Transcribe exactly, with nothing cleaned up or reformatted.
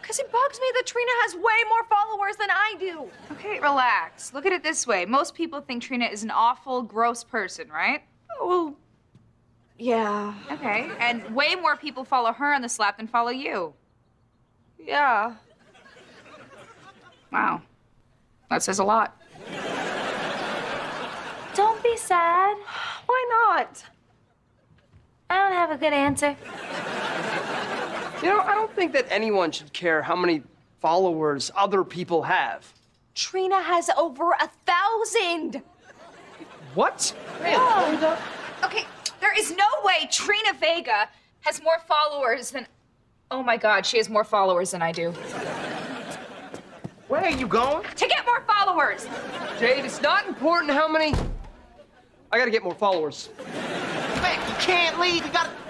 Because it bugs me that Trina has way more followers than I do. Okay, relax. Look at it this way. Most people think Trina is an awful, gross person, right? Oh, well, yeah. Okay, and way more people follow her on the Slap than follow you. Yeah. Wow. That says a lot. Don't be sad. Why not? I don't have a good answer. You know, I don't think that anyone should care how many followers other people have. Trina has over a thousand. What? Yeah. Okay, there is no way Trina Vega has more followers than... Oh my God, she has more followers than I do. Where are you going? To get more followers! Jade, it's not important how many... I gotta get more followers. Vic, you can't leave. You gotta